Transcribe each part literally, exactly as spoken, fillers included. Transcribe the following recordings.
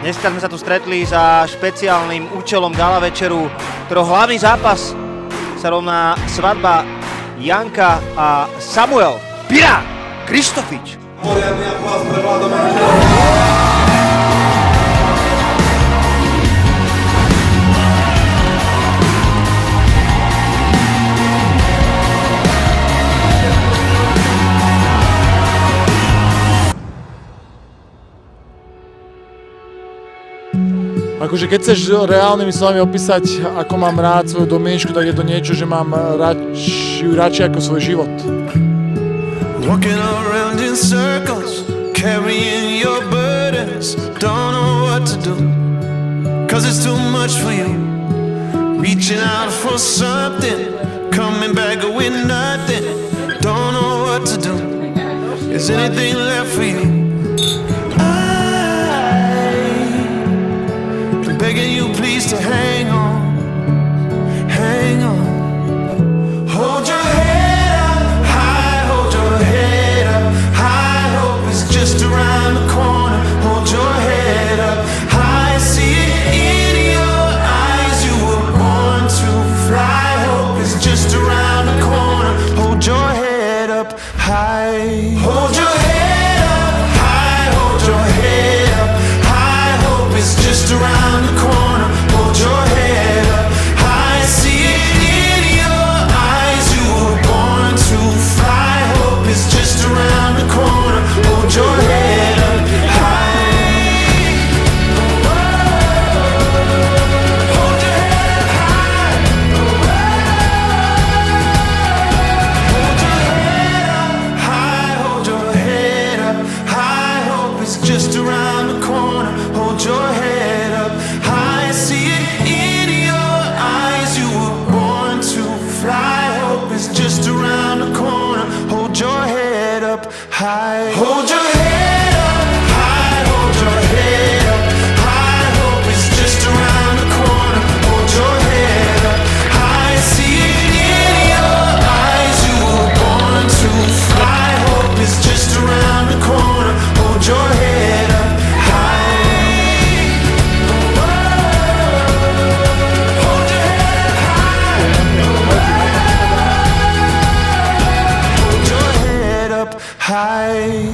Dneska sme sa tu stretli za špeciálnym účelom gala večeru, ktorého hlavný zápas sa rovná svadba Janka a Samuel. Pirát, Krištofič. Poriadny aplauz pre Vladomíra. Akože keď chceš reálnymi slovami opísať, ako mám rád svoju Dominičku, tak je to niečo, že mám radši, radšej ako svoj život. Walking around in circles, carrying your burdens, don't know what to do, cause it's too much for you. Reaching out for something, coming back with nothing, don't know what to do. Is anything left for you? Begging you please to hang on, hang on. Hold your head up high, hold your head up high. Hope is just around the corner. Hold your head up high, see it in your eyes. You were born to fly. Hope is just around the corner. Hold your head up high. Hold your head up high, hold your head up high. Hope is just around the corner. Hold your head up high, see it in your eyes. You were born to fly. Hope is just around the corner. Hold your head up high. Hold your head up high. Hold your head up high. Hold your head up high. Hope is just around the corner. Hold your head up high, see it in your eyes. You were born to fly. Hope is just around the corner. Hold your head up high. Hold your head up high. Hold your head up high. Hope is just around the corner. Hold your head up high, see it in your eyes. You were born to fly. Hope is just around the corner. Hold your head up high. Hold your head up high. Hold your head up high.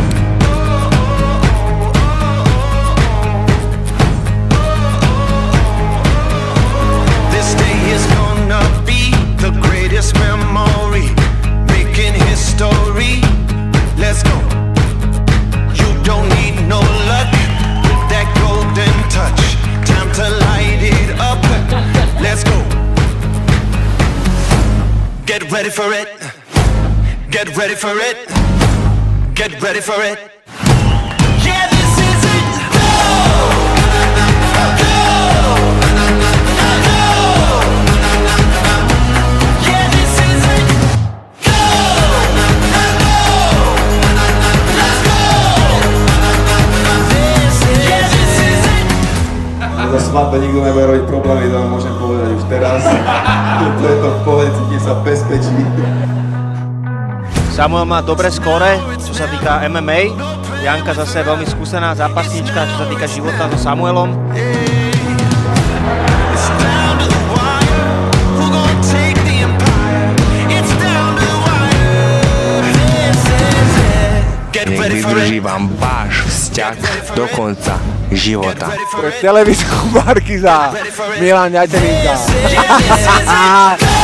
This day is gonna be the greatest memory, making history. Let's go. You don't need no luck with that golden touch. Time to light it up. Let's go. Get ready for it. Get ready for it. Get ready for it. Yeah, this is it. Go! Go! Go! Yeah, this is it. Go! Go! Let's go! This is, yeah, this is it. Za svadbe nikto nebude robiť problémy, to vám môžem povedať už teraz. To je to v pohode, cítim sa bezpečí. Samuel má dobré skóre, čo sa týka em em á. Janka zase veľmi skúsená zápasníčka, čo sa týka života so Samuelom. Nech vydrží vám váš vzťah do konca života. Pre televízku Markiza, Milan Ďateninka.